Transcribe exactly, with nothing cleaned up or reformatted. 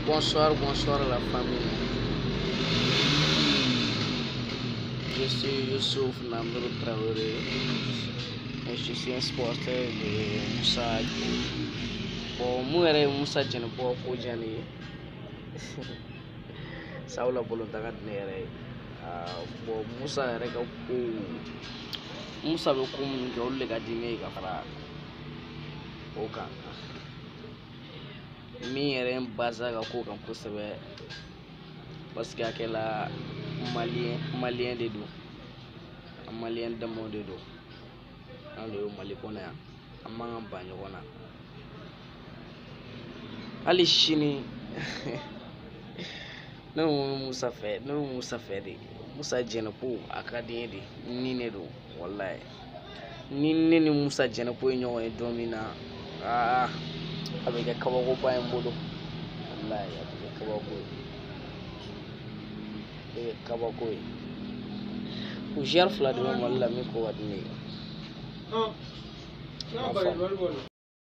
Bonsoir, bonsoir la famille. Je suis Youssouf Namdou Traoré et je suis un sporteur de Moussa. Bon, moi, je Moussa Djenebo Kojani. Saoula Bolondaga Nere. Bon, Moussa Rega Ko. Moussa be ko mun kɛ olu le ka di ne ye ka fara o kan min yɛrɛ n basa ka ko kan kosɛbɛ parce que a kɛla malien malien de don a malien damaw de don an de ye Mali kɔnɔ yan an man kan ban ɲɔgɔn na hali sini ne ko Musa fɛ ne ko Musa fɛ de Musa Djenebo a ka di n ye de ni ne don wallahi ni ne ni Musa Djenebo ye ɲɔgɔn ye don min na aa a bɛ kɛ kabakoba ye n bolo wallahi a bɛ kɛ kabako ye a bɛ kɛ kabako ye u joueur fila de bɛ Mali la min ko ka di ne ye